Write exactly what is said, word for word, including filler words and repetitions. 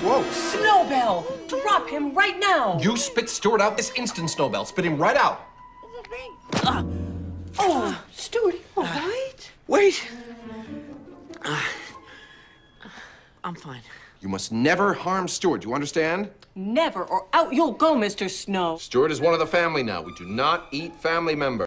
Whoa. Snowbell! Drop him right now! You spit Stuart out this instant, Snowbell. Spit him right out. Uh, oh, Stuart, you all right? Wait. Uh, I'm fine. You must never harm Stuart, you understand? Never, or out you'll go, Mister Snow. Stuart is one of the family now. We do not eat family members.